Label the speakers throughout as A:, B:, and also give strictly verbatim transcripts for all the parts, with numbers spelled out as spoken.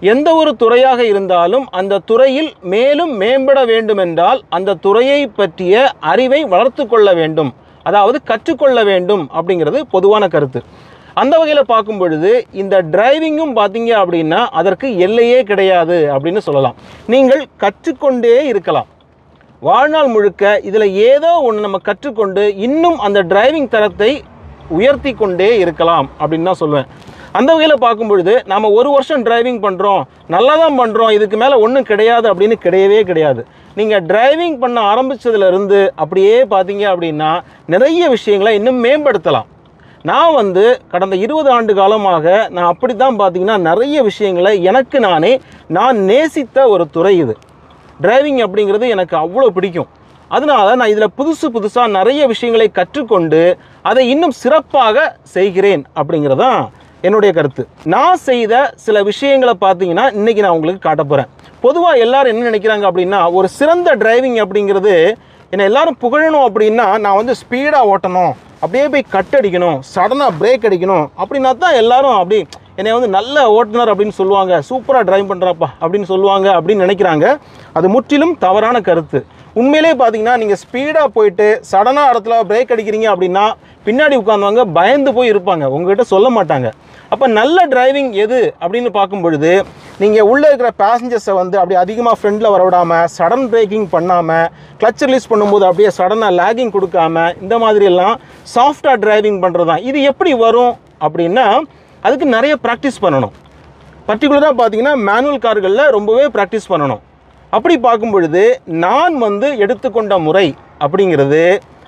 A: எந்த ஒரு துறையாக இருந்தாலும் அந்த துறையில் மேலும் மேம்பட வேண்டுமென்றால் அந்த துறையை பற்றிய அறிவை வளர்த்து கொள்ள வேண்டும், அதாவது கற்றுக்கொள்ள வேண்டும் அப்படிங்கிறது பொதுவான கருத்து. அந்த வகையில் பார்க்கும் பொழுது இந்த டிரைவிங்கும் பார்த்தீங்க அப்படின்னா அதற்கு எல்லையே கிடையாது அப்படின்னு சொல்லலாம். நீங்கள் கற்றுக்கொண்டே இருக்கலாம் வாழ்நாள் முழுக்க. இதில் ஏதோ ஒன்று நம்ம கற்றுக்கொண்டு இன்னும் அந்த டிரைவிங் தரத்தை உயர்த்தி கொண்டே இருக்கலாம் அப்படின்னு தான் சொல்லுவேன். அந்த வகையில் பார்க்கும் பொழுது நம்ம ஒரு வருஷம் டிரைவிங் பண்ணுறோம், நல்லா தான் பண்ணுறோம், இதுக்கு மேலே ஒன்றும் கிடையாது அப்படின்னு கிடையவே கிடையாது. நீங்கள் டிரைவிங் பண்ண ஆரம்பித்ததுலேருந்து அப்படியே பார்த்தீங்க அப்படின்னா நிறைய விஷயங்களை இன்னும் மேம்படுத்தலாம். நான் வந்து கடந்த இருபது ஆண்டு காலமாக நான் அப்படி தான் பார்த்தீங்கன்னா நிறைய விஷயங்களை எனக்கு நானே நான் நேசித்த ஒரு துறை இது. டிரைவிங் அப்படிங்கிறது எனக்கு அவ்வளோ பிடிக்கும். அதனால நான் இதில் புதுசு புதுசாக நிறைய விஷயங்களை கற்றுக்கொண்டு அதை இன்னும் சிறப்பாக செய்கிறேன் அப்படிங்கிறது தான் என்னுடைய கருத்து. நான் செய்த சில விஷயங்களை பார்த்தீங்கன்னா இன்றைக்கி நான் உங்களுக்கு காட்ட போகிறேன். பொதுவாக எல்லோரும் என்ன நினைக்கிறாங்க அப்படின்னா, ஒரு சிறந்த டிரைவிங் அப்படிங்கிறது என்னை எல்லோரும் புகழணும் அப்படின்னா நான் வந்து ஸ்பீடாக ஓட்டணும், அப்படியே போய் கட் அடிக்கணும், சடனாக பிரேக் அடிக்கணும் அப்படின்னா தான் எல்லோரும் அப்படி என்னை வந்து நல்ல ஓட்டுநர் அப்படின்னு சொல்லுவாங்க, சூப்பராக டிரைவ் பண்ணுறாப்பா அப்படின்னு சொல்லுவாங்க அப்படின்னு நினைக்கிறாங்க. அது முற்றிலும் தவறான கருத்து. உண்மையிலே பார்த்தீங்கன்னா நீங்கள் ஸ்பீடாக போயிட்டு சடனாக இடத்துல பிரேக் அடிக்கிறீங்க அப்படின்னா பின்னாடி உட்கார்ந்தவங்க பயந்து போய் இருப்பாங்க, உங்கள்கிட்ட சொல்ல மாட்டாங்க. அப்போ நல்ல டிரைவிங் எது அப்படின்னு பார்க்கும் பொழுது நீங்கள் உள்ளே இருக்கிற பேசஞ்சர்ஸை வந்து அப்படி அதிகமாக ஃப்ரெண்டில் வரவிடாமல், சடன் பிரேக்கிங் பண்ணாமல், கிளச் ரிலீஸ் பண்ணும்போது அப்படியே சடனாக லேகிங் கொடுக்காம, இந்த மாதிரியெல்லாம் சாஃப்டாக டிரைவிங் பண்ணுறது தான். இது எப்படி வரும் அப்படின்னா அதுக்கு நிறைய ப்ராக்டிஸ் பண்ணணும். பர்டிகுலராக பார்த்தீங்கன்னா மேனுவல் கார்களில் ரொம்பவே ப்ராக்டிஸ் பண்ணணும். அப்படி பார்க்கும் பொழுது நான் வந்து எடுத்துக்கொண்ட முறை அப்படிங்கிறது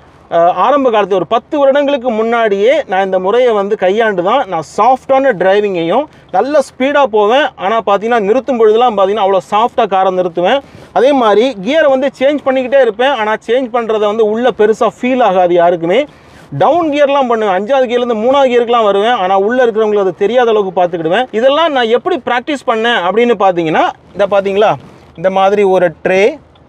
A: ஆரம்ப காலத்தில் ஒரு பத்து வருடங்களுக்கு முன்னாடியே நான் இந்த முறையை வந்து கையாண்டு தான் நான் சாஃப்டான டிரைவிங்கையும் நல்ல ஸ்பீடாக போவேன். ஆனால் பார்த்தீங்கன்னா நிறுத்தும் பொழுதுலாம் பார்த்தீங்கன்னா அவ்வளோ சாஃப்டாக காரை நிறுத்துவேன். அதே மாதிரி கியரை வந்து சேஞ்ச் பண்ணிக்கிட்டே இருப்பேன். ஆனால் சேஞ்ச் பண்ணுறதை வந்து உள்ளே பெருசாக ஃபீல் ஆகாது யாருக்குமே. டவுன் கியர்லாம் பண்ணுவேன், அஞ்சாவது கியர்லேருந்து மூணாவது கியருக்குலாம் வருவேன். ஆனால் உள்ளே இருக்கிறவங்களுக்கு அது தெரியாத அளவுக்கு பார்த்துக்கிடுவேன். இதெல்லாம் நான் எப்படி ப்ராக்டிஸ் பண்ணேன் அப்படின்னு பார்த்தீங்கன்னா, இதை பார்த்தீங்களா, இந்த மாதிரி ஒரு ட்ரே,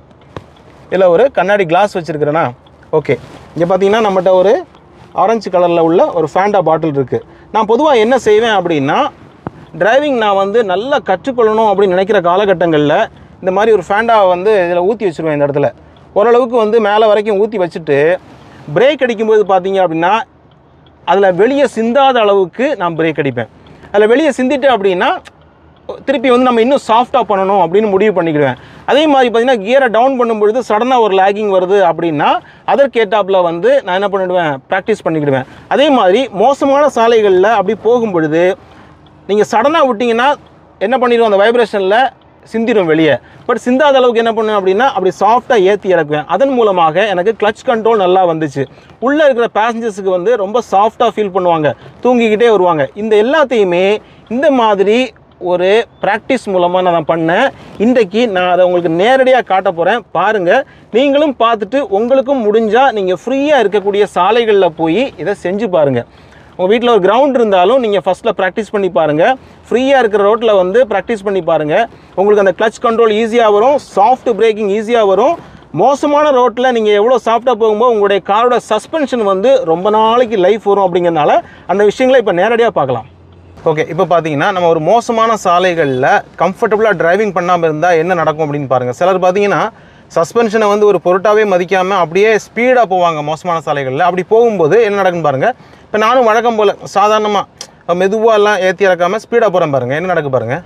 A: இதில் ஒரு கண்ணாடி கிளாஸ் வச்சுருக்கிறேன்னா, ஓகே. இங்கே பார்த்தீங்கன்னா நம்மகிட்ட ஒரு ஆரஞ்சு கலரில் உள்ள ஒரு ஃபேண்டா பாட்டில் இருக்குது. நான் பொதுவாக என்ன செய்வேன் அப்படின்னா, டிரைவிங் நான் வந்து நல்லா கற்றுக்கொள்ளணும் அப்படின்னு நினைக்கிற காலகட்டங்களில் இந்த மாதிரி ஒரு ஃபேண்டாவை வந்து இதில் ஊற்றி வச்சுருவேன். இந்த இடத்துல ஓரளவுக்கு வந்து மேலே வரைக்கும் ஊற்றி வச்சுட்டு பிரேக் அடிக்கும்போது பார்த்தீங்க அப்படின்னா அதில் வெளியே சிந்தாத அளவுக்கு நான் பிரேக் அடிப்பேன். அதில் வெளியே சிந்திட்டேன் அப்படின்னா திருப்பி வந்து நம்ம இன்னும் சாஃப்டாக பண்ணணும் அப்படின்னு முடிவு பண்ணிக்கிடுவேன். அதே மாதிரி பார்த்திங்கன்னா கியரை டவுன் பண்ணும்பொழுது சடனாக ஒரு லேகிங் வருது அப்படின்னா அதற்கேட்டாப்பில் வந்து நான் என்ன பண்ணிவிடுவேன், ப்ராக்டிஸ் பண்ணிக்கிடுவேன். அதே மாதிரி மோசமான சாலைகளில் அப்படி போகும் பொழுது நீங்கள் சடனாக விட்டிங்கன்னா என்ன பண்ணிடுவோம், அந்த வைப்ரேஷனில் சிந்திடும் வெளியே. பட் சிந்தாத அளவுக்கு என்ன பண்ணுவேன் அப்படின்னா அப்படி சாஃப்டாக ஏற்றி இறக்குவேன். அதன் மூலமாக எனக்கு கிளச் கண்ட்ரோல் நல்லா வந்துச்சு. உள்ளே இருக்கிற பேசஞ்சர்ஸுக்கு வந்து ரொம்ப சாஃப்டாக ஃபீல் பண்ணுவாங்க, தூங்கிக்கிட்டே வருவாங்க. இந்த எல்லாத்தையுமே இந்த மாதிரி ஒரு ப்ராக்டிஸ் மூலமாக நான் பண்ணேன். இன்றைக்கு நான் அதை உங்களுக்கு நேரடியாக காட்ட போகிறேன், பாருங்கள். நீங்களும் பார்த்துட்டு உங்களுக்கும் முடிஞ்சால் நீங்கள் ஃப்ரீயாக இருக்கக்கூடிய சாலைகளில் போய் இதை செஞ்சு பாருங்கள். உங்கள் வீட்டில் ஒரு கிரவுண்ட் இருந்தாலும் நீங்கள் ஃபஸ்ட்டில் ப்ராக்டிஸ் பண்ணி பாருங்கள். ஃப்ரீயாக இருக்கிற ரோட்டில் வந்து ப்ராக்டிஸ் பண்ணி பாருங்கள். உங்களுக்கு அந்த கிளச் கண்ட்ரோல் ஈஸியாக வரும், சாஃப்ட் பிரேக்கிங் ஈஸியாக வரும். மோசமான ரோட்டில் நீங்கள் எவ்வளோ சாஃப்டாக போகும்போது உங்களுடைய காரோட சஸ்பென்ஷன் வந்து ரொம்ப நாளைக்கு லைஃப் வரும். அப்படிங்கிறதுனால அந்த விஷயங்களை இப்போ நேரடியாக பார்க்கலாம். ஓகே, இப்போ பார்த்தீங்கன்னா நம்ம ஒரு மோசமான சாலைகளில் கம்ஃபர்டபுளாக டிரைவிங் பண்ணாமல் இருந்தால் என்ன நடக்கும் அப்படின்னு பாருங்கள். சிலர் பார்த்தீங்கன்னா சஸ்பென்ஷனை வந்து ஒரு பொருட்டாகவே மதிக்காமல் அப்படியே ஸ்பீடாக போவாங்க மோசமான சாலைகளில். அப்படி போகும்போது என்ன நடக்குன்னு பாருங்கள். இப்போ நானும் வழக்கம் போல் சாதாரணமாக மெதுவாக எல்லாம் ஏற்றி இறக்காமல் ஸ்பீடாக போகிறேன் பாருங்கள், என்ன நடக்கு பாருங்கள்.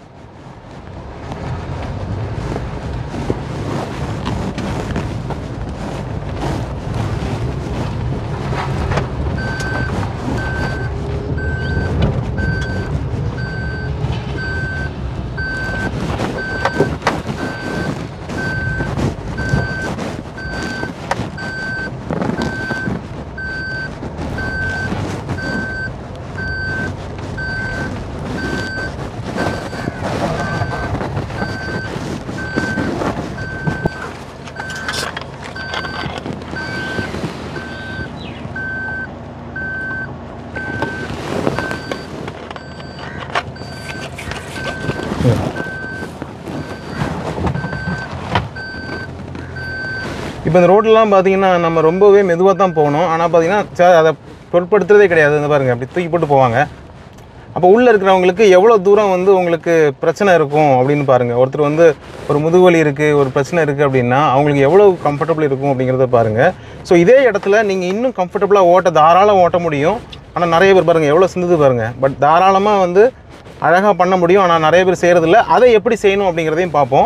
A: இப்போ இந்த ரோட்லாம் பார்த்தீங்கன்னா நம்ம ரொம்பவே மெதுவாக தான் போகணும். ஆனால் பார்த்தீங்கன்னா சார் அதை பொருட்படுத்துறதே கிடையாது. இந்த பாருங்கள், அப்படி தூக்கி போட்டு போவாங்க. அப்போ உள்ளே இருக்கிறவங்களுக்கு எவ்வளோ தூரம் வந்து உங்களுக்கு பிரச்சனை இருக்கும் அப்படின்னு பாருங்கள். ஒருத்தர் வந்து ஒரு முதுகுவலி இருக்குது, ஒரு பிரச்சனை இருக்குது அப்படின்னா அவங்களுக்கு எவ்வளோ கம்ஃபர்டபுள் இருக்கும் அப்படிங்கிறத பாருங்கள். ஸோ இதே இடத்துல நீங்கள் இன்னும் கம்ஃபர்டபுளாக ஓட்ட தாராளம் ஓட்ட முடியும். ஆனால் நிறைய பேர் பாருங்கள் எவ்வளோ சிந்துது பாருங்கள். பட் தாராளமாக வந்து அழகாக பண்ண முடியும். ஆனால் நிறைய பேர் செய்கிறதில்ல. அதை எப்படி செய்யணும் அப்படிங்கிறதையும் பார்ப்போம்.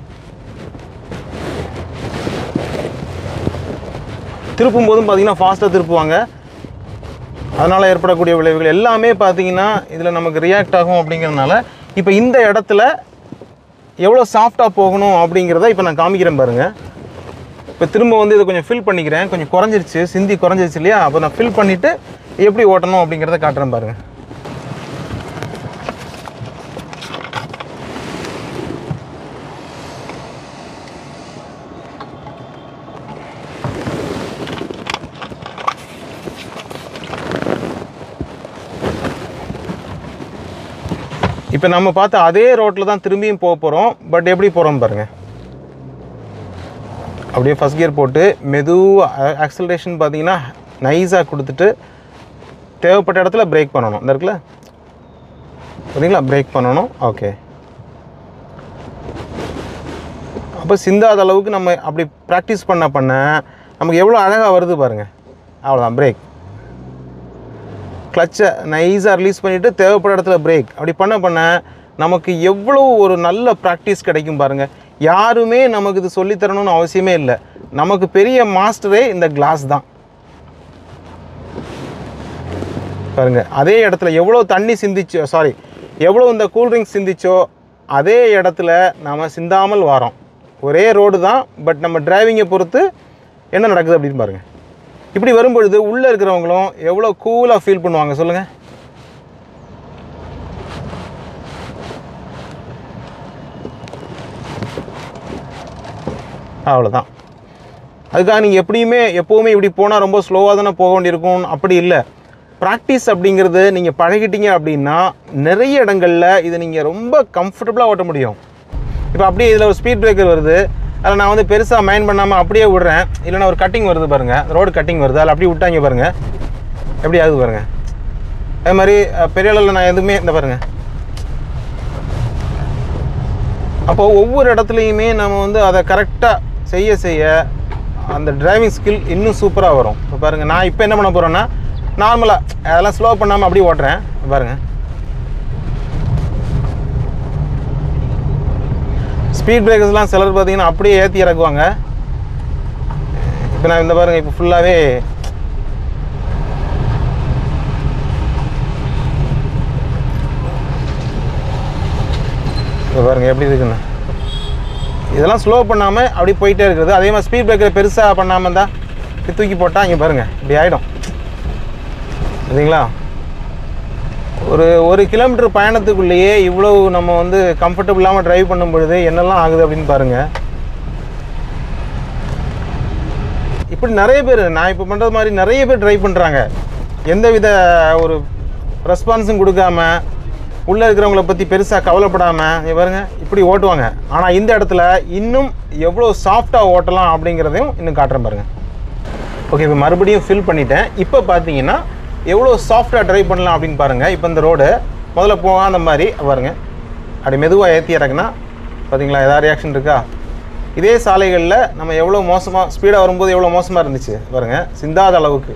A: திருப்பும் போதும் பார்த்தீங்கன்னா ஃபாஸ்ட்டாக திருப்புவாங்க. அதனால் ஏற்படக்கூடிய விளைவுகள் எல்லாமே பார்த்தீங்கன்னா இதில் நமக்கு ரியாக்ட் ஆகும் அப்படிங்கிறதுனால இப்போ இந்த இடத்துல எவ்வளோ சாஃப்டாக போகணும் அப்படிங்கிறத இப்போ நான் காமிக்கிறேன் பாருங்கள். இப்போ திரும்ப வந்து இதை கொஞ்சம் ஃபில் பண்ணிக்கிறேன். கொஞ்சம் குறைஞ்சிருச்சு, சிந்தி குறைஞ்சிருச்சு இல்லையா? அப்போ நான் ஃபில் பண்ணிவிட்டு எப்படி ஓட்டணும் அப்படிங்கிறத காட்டுறேன் பாருங்கள். இப்போ நம்ம பார்த்து அதே ரோட்டில் தான் திரும்பியும் போக போகிறோம். பட் எப்படி போகிறோம் பாருங்கள். அப்படியே ஃபஸ்ட் கியர் போட்டு மெதுவாக ஆக்சலரேஷன் பார்த்தீங்கன்னா நைஸாக கொடுத்துட்டு தேவைப்பட்ட இடத்துல பிரேக் பண்ணணும். இந்த இருக்குல்ல பார்த்தீங்களா, பிரேக் பண்ணணும். ஓகே, அப்போ சிந்தாத அளவுக்கு நம்ம அப்படி ப்ராக்டிஸ் பண்ண பண்ண நமக்கு எவ்வளோ அழகாக வருது பாருங்கள். அவ்வளோதான், பிரேக். கிளச்சை நைஸாக ரிலீஸ் பண்ணிவிட்டு தேவைப்பட்ட இடத்துல பிரேக். அப்படி பண்ண பண்ண நமக்கு எவ்வளோ ஒரு நல்ல ப்ராக்டிஸ் கிடைக்கும் பாருங்கள். யாருமே நமக்கு இது சொல்லித்தரணும்னு அவசியமே இல்லை. நமக்கு பெரிய மாஸ்டரே இந்த கிளாஸ் தான் பாருங்கள். அதே இடத்துல எவ்வளோ தண்ணி சிந்திச்சோ, சாரி எவ்வளோ இந்த கூல்ட்ரிங்க்ஸ் சிந்திச்சோ அதே இடத்துல நாம் சிந்தாமல் வரோம். ஒரே ரோடு தான், பட் நம்ம டிரைவிங்கை பொறுத்து என்ன நடக்குது அப்படின்னு பாருங்கள். இப்படி வரும்பொழுது உள்ளே இருக்கிறவங்களும் எவ்வளோ கூலாக ஃபீல் பண்ணுவாங்க சொல்லுங்கள். அவ்வளோதான். அதுக்காக நீங்கள் எப்படியுமே எப்போவுமே இப்படி போனால் ரொம்ப ஸ்லோவாக தானே போக வேண்டியிருக்கும் அப்படி இல்லை. ப்ராக்டிஸ் அப்படிங்கிறது நீங்கள் பழகிட்டீங்க அப்படின்னா நிறைய இடங்களில் இதை நீங்கள் ரொம்ப கம்ஃபர்டபுளாக ஓட்ட முடியும். இப்போ அப்படியே இதில் ஒரு ஸ்பீட் பிரேக்கர் வருது, அதில் நான் வந்து பெருசாக மைண்ட் பண்ணாமல் அப்படியே விடுறேன். இல்லைனா ஒரு கட்டிங் வருது பாருங்கள், ரோடு கட்டிங் வருது, அதில் அப்படியே விட்டாங்க பாருங்கள் எப்படி ஆகுது பாருங்கள். அதே மாதிரி பெரிய அளவில் நான் எதுவுமே இந்த பாருங்கள். அப்போது ஒவ்வொரு இடத்துலையுமே நம்ம வந்து அதை கரெக்டாக செய்ய செய்ய அந்த டிரைவிங் ஸ்கில் இன்னும் சூப்பராக வரும். இப்போ பாருங்கள், நான் இப்போ என்ன பண்ண போகிறேன்னா நார்மலாக அதெல்லாம் ஸ்லோ பண்ணாமல் அப்படியே ஓட்டுறேன் பாருங்கள். ஸ்பீட் பிரேக்கர்ஸ்லாம் சிலர் பார்த்தீங்கன்னா அப்படியே ஏற்றி இறக்குவாங்க. இப்போ நான் இந்த பாருங்கள், இப்போ ஃபுல்லாகவே இப்போ பாருங்கள் எப்படி இருக்குன்னு. இதெல்லாம் ஸ்லோ பண்ணாமல் அப்படி போயிட்டே இருக்குது. அதே மாதிரி ஸ்பீட் பிரேக்கரை பெருசாக பண்ணாமல் இருந்தால் இப்படி தூக்கி போட்டால் இங்கே பாருங்கள் இப்படி ஆகிடும் இல்லைங்களா. ஒரு ஒரு கிலோமீட்டர் பயணத்துக்குள்ளேயே இவ்வளோ நம்ம வந்து கம்ஃபர்டபுள் இல்லாமல் ட்ரைவ் பண்ணும் பொழுது என்னெல்லாம் ஆகுது அப்படின்னு பாருங்கள். இப்படி நிறைய பேர், நான் இப்போ பண்ணுறது மாதிரி நிறைய பேர் ட்ரைவ் பண்ணுறாங்க. எந்தவித ஒரு ரெஸ்பான்ஸும் கொடுக்காம, உள்ளே இருக்கிறவங்கள பற்றி பெருசாக கவலைப்படாமல் பாருங்கள் இப்படி ஓட்டுவாங்க. ஆனால் இந்த இடத்துல இன்னும் எவ்வளோ சாஃப்டாக ஓட்டலாம் அப்படிங்கிறதையும் இன்னும் காட்டுறேன் பாருங்கள். ஓகே, இப்போ மறுபடியும் ஃபில் பண்ணிட்டேன். இப்போ பார்த்தீங்கன்னா எவ்வளோ சாஃப்டாக ட்ரைவ் பண்ணலாம் அப்படின்னு பாருங்கள். இப்போ இந்த ரோடு முதல்ல போக அந்த மாதிரி பாருங்கள், அப்படி மெதுவாக ஏற்றி இறக்குனா பார்த்தீங்களா எதாவது ரியாக்ஷன் இருக்கா. இதே சாலைகளில் நம்ம எவ்வளோ மோசமாக ஸ்பீடாக வரும்போது எவ்வளோ மோசமாக இருந்துச்சு பாருங்கள். சிந்தாத அளவுக்கு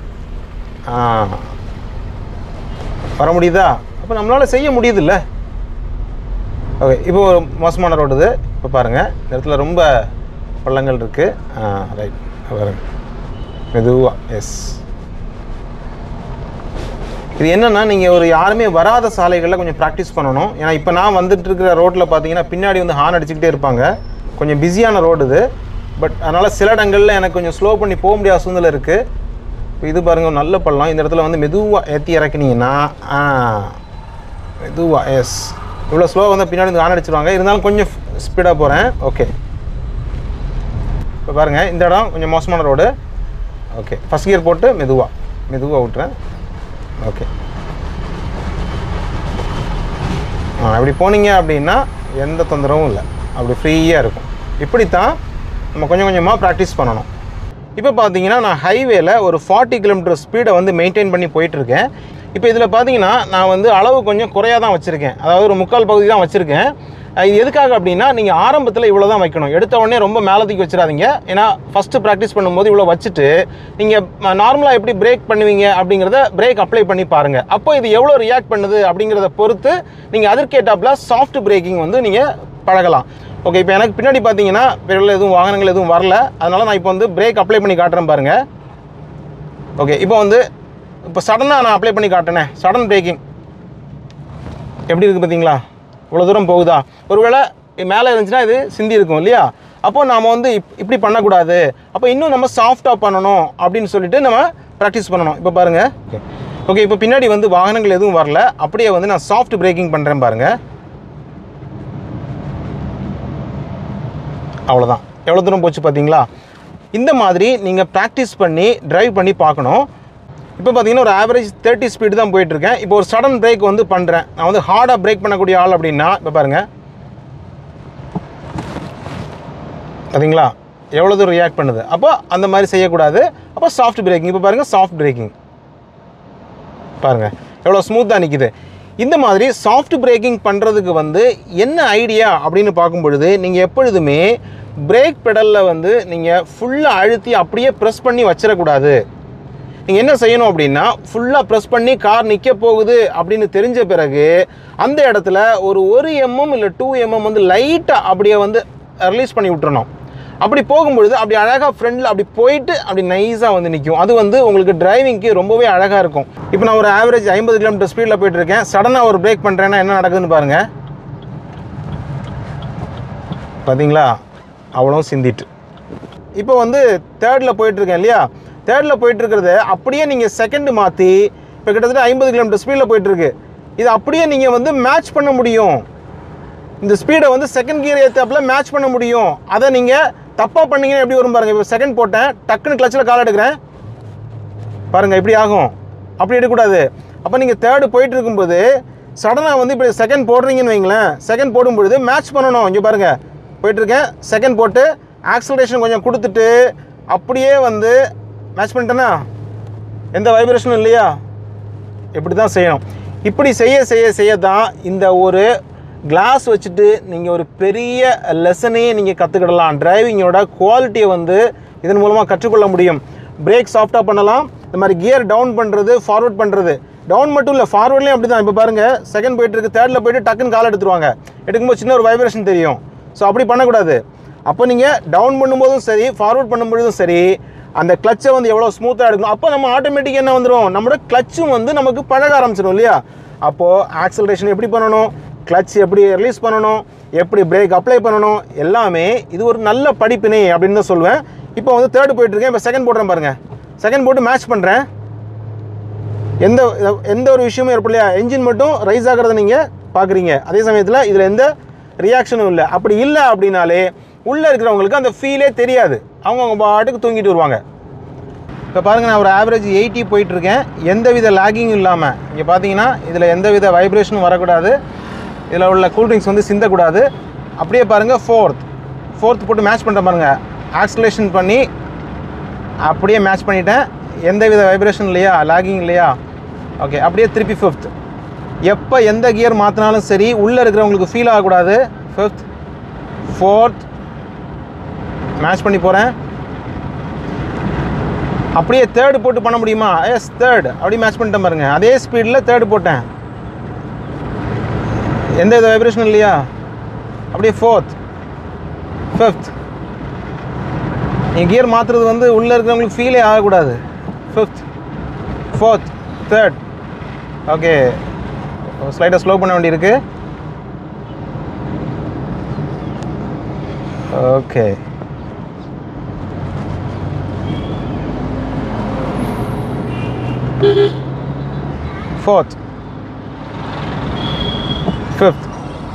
A: வர முடியுதா? அப்போ நம்மளால் செய்ய முடியுதில்ல. ஓகே, இப்போ ஒரு மோசமான ரோடு இது. இப்போ பாருங்கள் இந்த இடத்துல ரொம்ப பள்ளங்கள் இருக்குது. ரைட் பாருங்கள் மெதுவாக. எஸ், இது என்னென்னா நீங்கள் ஒரு யாருமே வராத சாலைகளில் கொஞ்சம் ப்ராக்டிஸ் பண்ணணும். ஏன்னா இப்போ நான் வந்துட்டு இருக்கிற ரோட்டில் பார்த்தீங்கன்னா பின்னாடி வந்து ஹார்ன் அடிச்சுக்கிட்டே இருப்பாங்க. கொஞ்சம் பிஸியான ரோடு இது. பட் அதனால் சில இடங்களில் எனக்கு கொஞ்சம் ஸ்லோ பண்ணி போக முடியாத சூழ்நிலை இருக்குது. இப்போ இது பாருங்கள் நல்ல பள்ளம். இந்த இடத்துல வந்து மெதுவாக ஏற்றி இறக்கினீங்கன்னா மெதுவாக. எஸ், இவ்வளோ ஸ்லோவாக வந்து பின்னாடி வந்து ஹார்ன் அடிச்சிருவாங்க. இருந்தாலும் கொஞ்சம் ஸ்பீடாக போகிறேன். ஓகே, இப்போ பாருங்கள் இந்த இடம் கொஞ்சம் மோசமான ரோடு. ஓகே, ஃபஸ்ட் கியர் போட்டு மெதுவாக மெதுவாக விட்டுறேன். ஓகே, ஆ இப்படி போனீங்க அப்படின்னா எந்த தொந்தரவும் இல்லை, அப்படி ஃப்ரீயாக இருக்கும். இப்படித்தான் நம்ம கொஞ்சம் கொஞ்சமாக ப்ராக்டிஸ் பண்ணணும். இப்போ பார்த்தீங்கன்னா நான் ஹைவேல ஒரு ஃபார்ட்டி கிலோமீட்டர் ஸ்பீடை வந்து மெயின்டைன் பண்ணி போயிட்டுருக்கேன். இப்போ இதில் பார்த்தீங்கன்னா நான் வந்து அளவு கொஞ்சம் குறையாக தான் வச்சுருக்கேன், அதாவது ஒரு முக்கால் பகுதி தான் வச்சுருக்கேன். இது எதுக்காக அப்படின்னா, நீங்கள் ஆரம்பத்தில் இவ்வளோ தான் வைக்கணும், எடுத்த உடனே ரொம்ப மேலே தூக்கி வச்சிடாதீங்க. ஏன்னா ஃபஸ்ட்டு ப்ராக்டிஸ் பண்ணும்போது இவ்வளோ வச்சுட்டு நீங்கள் நார்மலாக எப்படி பிரேக் பண்ணுவீங்க அப்படிங்கிறத பிரேக் அப்ளை பண்ணி பாருங்கள். அப்போ இது எவ்வளோ ரியாக்ட் பண்ணுது அப்படிங்கிறத பொறுத்து நீங்கள் அதற்கேட்டாப்பில் சாஃப்ட் பிரேக்கிங் வந்து நீங்கள் பழகலாம். ஓகே, இப்போ எனக்கு பின்னாடி பார்த்தீங்கன்னா பெரிய எதுவும் வாகனங்கள் எதுவும் வரல, அதனால் நான் இப்போ வந்து பிரேக் அப்ளை பண்ணி காட்டுறேன் பாருங்கள். ஓகே, இப்போ வந்து இப்போ சடனாக நான் அப்ளை பண்ணி காட்டினேன், சடன் பிரேக்கிங் எப்படி இருக்குது பார்த்தீங்களா? இவ்வளோ தூரம் போகுதா? ஒருவேளை மேலே இருந்துச்சுன்னா இது சிந்தி இருக்கும் இல்லையா? அப்போ நாம் வந்து இப் இப்படி பண்ணக்கூடாது, அப்போ இன்னும் நம்ம சாஃப்டாக பண்ணணும் அப்படின்னு சொல்லிட்டு நம்ம ப்ராக்டிஸ் பண்ணணும். இப்போ பாருங்கள். ஓகே ஓகே இப்போ பின்னாடி வந்து வாகனங்கள் எதுவும் வரல, அப்படியே வந்து நான் சாஃப்ட் பிரேக்கிங் பண்ணுறேன் பாருங்கள். அவ்வளோதான். எவ்வளோ தூரம் போச்சு பார்த்தீங்களா? இந்த மாதிரி நீங்கள் ப்ராக்டிஸ் பண்ணி ட்ரைவ் பண்ணி பார்க்கணும். இப்போ பார்த்தீங்கன்னா ஒரு ஆவரேஜ் தேர்ட்டி ஸ்பீடு தான் போயிட்டுருக்கேன். இப்போ ஒரு சடன் பிரேக் வந்து பண்ணுறேன், நான் வந்து ஹார்டாக பிரேக் பண்ணக்கூடிய ஆள் அப்படின்னா இப்போ பாருங்கள் பார்த்தீங்களா எவ்வளோ தூரம் ரியாக்ட் பண்ணுது. அப்போ அந்த மாதிரி செய்யக்கூடாது. அப்போ சாஃப்ட் பிரேக்கிங், இப்போ பாருங்கள் சாஃப்ட் பிரேக்கிங் பாருங்கள் எவ்வளோ ஸ்மூத்தாக நிற்கிது. இந்த மாதிரி சாஃப்ட் பிரேக்கிங் பண்ணுறதுக்கு வந்து என்ன ஐடியா அப்படின்னு பார்க்கும் பொழுது, நீங்கள் எப்பொழுதுமே பிரேக் பெடலில் வந்து நீங்கள் ஃபுல்லாக அழுத்தி அப்படியே ப்ரெஸ் பண்ணி வச்சிடக்கூடாது. நீங்கள் என்ன செய்யணும் அப்படின்னா, ஃபுல்லாக ப்ரெஸ் பண்ணி கார் நிற்க போகுது அப்படின்னு தெரிஞ்ச பிறகு அந்த இடத்துல ஒரு ஒரு எம்எம் இல்லை டூ எம்எம் வந்து லைட்டாக அப்படியே வந்து ரிலீஸ் பண்ணி விட்டுறணும். அப்படி போகும்பொழுது அப்படி அழகாக ஃப்ரெண்டில் அப்படி போயிட்டு அப்படி நைஸாக வந்து நிற்கும். அது வந்து உங்களுக்கு டிரைவிங்க்கு ரொம்பவே அழகாக இருக்கும். இப்போ நான் ஒரு ஆவரேஜ் ஐம்பது கிலோமீட்டர் ஸ்பீடில் போயிட்டுருக்கேன், சடனாக ஒரு பிரேக் பண்ணுறேன்னா என்ன நடக்குதுன்னு பாருங்கள். பார்த்தீங்களா அவ்வளோ சிந்திட்டு. இப்போ வந்து தேர்டில் போயிட்டுருக்கேன் இல்லையா? தேர்டில் போயிட்டுருக்கிறது அப்படியே நீங்கள் செகண்டு மாற்றி இப்போ கிட்டத்தட்ட ஐம்பது கிலோமீட்டர் ஸ்பீடில் போயிட்டுருக்கு. இது அப்படியே நீங்கள் வந்து மேட்ச் பண்ண முடியும். இந்த ஸ்பீடை வந்து செகண்ட் கியர் ஏற்றாப்பில் மேட்ச் பண்ண முடியும். அதை நீங்கள் தப்பாக பண்ணிங்கன்னா எப்படி வரும் பாருங்கள். இப்போ செகண்ட் போட்டேன், டக்குன்னு கிளச்சில் கால் எடுக்கிறேன் பாருங்கள் எப்படி ஆகும். அப்படி எடுக்கக்கூடாது. அப்போ நீங்கள் தேர்டு போயிட்டு இருக்கும்போது சடனாக வந்து இப்போ செகண்ட் போடுறீங்கன்னு வைங்களேன், செகண்ட் போடும்பொழுது மேட்ச் பண்ணணும். இங்கே பாருங்கள் போயிட்டுருக்கேன், செகண்ட் போட்டு ஆக்சலரேஷன் கொஞ்சம் கொடுத்துட்டு அப்படியே வந்து மேட்ச் பண்ணிட்டேன்னா எந்த வைப்ரேஷனும் இல்லையா? இப்படி தான் செய்யணும். இப்படி செய்ய செய்ய செய்ய தான் இந்த ஒரு கிளாஸ் வச்சுட்டு நீங்கள் ஒரு பெரிய லெசனையே நீங்கள் கற்றுக்கிடலாம். டிரைவிங்கோட குவாலிட்டியை வந்து இதன் மூலமாக கற்றுக்கொள்ள முடியும். பிரேக் சாஃப்டாக பண்ணலாம். இந்த மாதிரி கியர் டவுன் பண்ணுறது, ஃபார்வர்ட் பண்ணுறது, டவுன் மட்டும் இல்லை ஃபார்வர்ட்லேயும் அப்படி தான். இப்போ பாருங்கள் செகண்ட் போயிட்டுருக்கு, தேர்டில் போய்ட்டு டக்குன்னு கால் எடுத்துருவாங்க, எடுக்கும்போது சின்ன ஒரு வைப்ரேஷன் தெரியும். ஸோ அப்படி பண்ணக்கூடாது. அப்போ நீங்கள் டவுன் பண்ணும்போதும் சரி, ஃபார்வர்ட் பண்ணும்போதும் சரி, அந்த கிளச்சை வந்து எவ்வளோ ஸ்மூத்தாக எடுக்கணும். அப்போ நம்ம ஆட்டோமேட்டிக்காக என்ன வந்துடும், நம்மளோட கிளச்சும் வந்து நமக்கு பழக ஆரம்பிச்சிடும் இல்லையா? அப்போது ஆக்சலரேஷன் எப்படி பண்ணணும், கிளச் எப்படி ரிலீஸ் பண்ணணும், எப்படி பிரேக் அப்ளை பண்ணணும், எல்லாமே இது ஒரு நல்ல படிப்பினை அப்படின்னு தான் சொல்லுவேன். இப்போ வந்து தேர்டு போயிட்டுருக்கேன், இப்போ செகண்ட் போடுறேன் பாருங்கள். செகண்ட் போட்டு மேட்ச் பண்ணுறேன். எந்த எந்த ஒரு விஷயமும் ஏற்படலையா, என்ஜின் மட்டும் ரைஸ் ஆகிறத நீங்கள் பார்க்குறீங்க. அதே சமயத்தில் இதில் எந்த ரியாக்ஷனும் இல்லை. அப்படி இல்லை அப்படின்னாலே உள்ளே இருக்கிறவங்களுக்கு அந்த ஃபீலே தெரியாது, அவங்க அவங்க பாட்டுக்கு தூங்கிட்டு வருவாங்க. இப்போ பாருங்கள் நான் ஒரு ஆவரேஜ் எயிட்டி போயிட்டுருக்கேன், எந்த வித லேகிங்கும் இல்லாமல். இங்கே பார்த்தீங்கன்னா இதில் எந்த வித வைப்ரேஷனும் வரக்கூடாது, இதில் உள்ள கூல்ட்ரிங்க்ஸ் வந்து சிந்தக்கூடாது. அப்படியே பாருங்கள் ஃபோர்த் ஃபோர்த் போட்டு மேட்ச் பண்ணுற பாருங்கள், ஆக்சலேஷன் பண்ணி அப்படியே மேட்ச் பண்ணிட்டேன். எந்த வித வைப்ரேஷன் இல்லையா, லேகிங் இல்லையா? ஓகே, அப்படியே திருப்பி ஃபிஃப்த். எப்போ எந்த கியர் மாற்றினாலும் சரி உள்ளே இருக்கிறவங்களுக்கு ஃபீல் ஆகக்கூடாது. ஃபிஃப்த், ஃபோர்த் மேட்ச் பண்ணி போகிறேன். அப்படியே தேர்டு போட்டு பண்ண முடியுமா? எஸ், தேர்டு அப்படி மேட்ச் பண்ணிட்டேன் பாருங்கள். அதே ஸ்பீடில் தேர்டு போட்டேன், எந்த வித வைப்ரேஷன் இல்லையா? அப்படியே ஃபோர்த், ஃபிஃப்த். நீங்கள் கியர் மாற்றுறது வந்து உள்ளே இருக்கிறவங்களுக்கு ஃபீலே ஆகக்கூடாது. Fifth, fourth, third. ஓகே, ஸ்லைடாக ஸ்லோ பண்ண வேண்டியிருக்கு. ஓகே, fourth, fifth,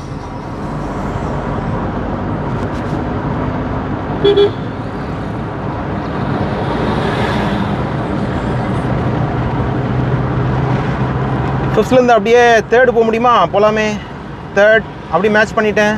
A: ஃபிஃப்த்லேருந்து அப்படியே தேர்டு போக முடியுமா? போகலாமே. தேர்ட் அப்படி மேட்ச் பண்ணிட்டேன்.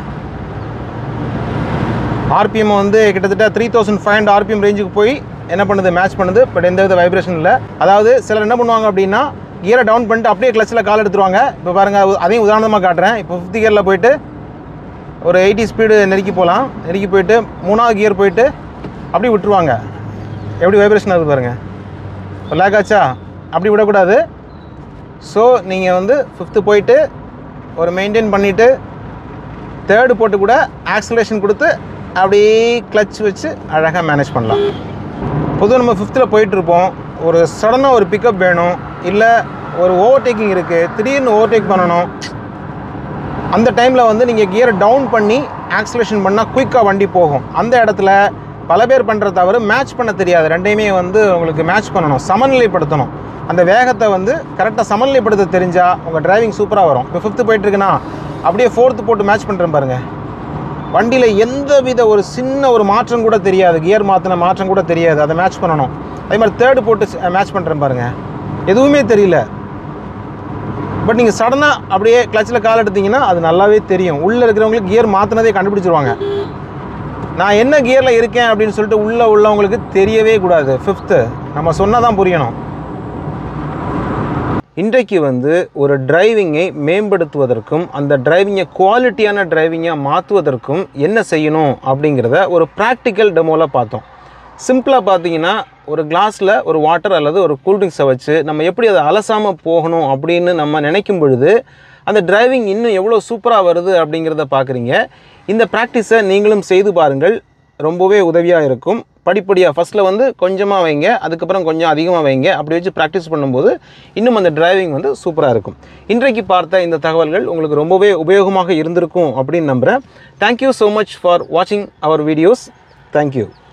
A: ஆர்பிஎம் வந்து கிட்டத்தட்ட three thousand five hundred RPM ரேஞ்சுக்கு போய் என்ன பண்ணுது, மேட்ச் பண்ணுது. பட் எந்த வித வைப்ரேஷன் இல்லை. அதாவது சிலர் என்ன பண்ணுவாங்க அப்படின்னா கியரை டவுன் பண்ணிட்டு அப்படியே கிளச்சில் கால் எடுத்துருவாங்க. இப்போ பாருங்கள், அதையும் உதாரணமாக காட்டுறேன். இப்போ ஃபிஃப்த் கியரில் போயிட்டு ஒரு எயிட்டி ஸ்பீடு நெருக்கி போகலாம். நெருக்கி போயிட்டு மூணாவது கியர் போயிட்டு அப்படி விட்டுருவாங்க. எப்படி வைப்ரேஷன் ஆகுது பாருங்கள். இப்போ லேக் ஆச்சா? அப்படி விடக்கூடாது. ஸோ நீங்கள் வந்து ஃபிஃப்த்து போயிட்டு ஒரு மெயின்டைன் பண்ணிவிட்டு தேர்டு போட்டு கூட ஆக்சிலரேஷன் கொடுத்து அப்படியே கிளச் வச்சு அழகாக மேனேஜ் பண்ணலாம். பொதுவாக நம்ம ஃபிஃப்த்தில் போயிட்டுருப்போம், ஒரு சடனாக ஒரு பிக்கப் வேணும், இல்லை ஒரு ஓவர்டேக்கிங் இருக்குது, திடீர்னு ஓவர்டேக் பண்ணணும். அந்த டைமில் வந்து நீங்கள் கியரை டவுன் பண்ணி ஆக்சிலரேஷன் பண்ணால் குயிக்காக வண்டி போகும். அந்த இடத்துல பல பேர் பண்ணுற தவிர மேட்ச் பண்ண தெரியாது. ரெண்டையுமே வந்து உங்களுக்கு மேட்ச் பண்ணணும், சமநிலைப்படுத்தணும். அந்த வேகத்தை வந்து கரெக்டாக சமநிலைப்படுத்த தெரிஞ்சால் உங்கள் டிரைவிங் சூப்பராக வரும். இப்போ ஃபிஃப்த்து போயிட்டுருக்குன்னா அப்படியே ஃபோர்த்து போட்டு மேட்ச் பண்ணுறேன் பாருங்கள். வண்டியில் எந்த வித ஒரு சின்ன ஒரு மாற்றம் கூட தெரியாது, கியர் மாற்றின மாற்றம் கூட தெரியாது. அதை மேட்ச் பண்ணணும். அதே மாதிரி தேர்டு போட்டு மேட்ச் பண்ணுறேன் பாருங்கள், எதுவுமே தெரியல. பட் நீங்கள் சடனாக அப்படியே கிளச்சில் கால் எடுத்தீங்கன்னா அது நல்லாவே தெரியும். உள்ளே இருக்கிறவங்களுக்கு கியர் மாற்றினதே கண்டுபிடிச்சிருவாங்க. நான் என்ன கியரில் இருக்கேன் அப்படின்னு சொல்லிட்டு உள்ளே உள்ளவங்களுக்கு தெரியவே கூடாது. ஃபிஃப்த்து நம்ம சொன்னால் தான் புரியணும். இன்றைக்கு வந்து ஒரு டிரைவிங்கை மேம்படுத்துவதற்கும் அந்த டிரைவிங்கை குவாலிட்டியான டிரைவிங்காக மாற்றுவதற்கும் என்ன செய்யணும் அப்படிங்கிறத ஒரு ப்ராக்டிக்கல் டெமோவில் பார்த்தோம். சிம்பிளாக பார்த்தீங்கன்னா, ஒரு கிளாஸில் ஒரு வாட்டர் அல்லது ஒரு கூல்ட்ரிங்க்ஸை வச்சு நம்ம எப்படி அதை அலசாமல் போகணும் அப்படின்னு நம்ம நினைக்கும் பொழுது அந்த டிரைவிங் இன்னும் எவ்வளோ சூப்பராக வருது அப்படிங்கிறத பார்க்குறீங்க. இந்த ப்ராக்டிஸை நீங்களும் செய்து பாருங்கள், ரொம்பவே உதவியாக இருக்கும். படிப்படியாக ஃபஸ்ட்டில் வந்து கொஞ்சமாக வைங்க, அதுக்கப்புறம் கொஞ்சம் அதிகமாக வைங்க. அப்படி வச்சு ப்ராக்டிஸ் பண்ணும்போது இன்னும் அந்த டிரைவிங் வந்து சூப்பராக இருக்கும். இன்றைக்கு பார்த்த இந்த தகவல்கள் உங்களுக்கு ரொம்பவே உபயோகமாக இருந்திருக்கும் அப்படின்னு நம்புகிறேன். தேங்க்யூ ஸோ மச் ஃபார் வாட்சிங் அவர் வீடியோஸ். தேங்க்யூ.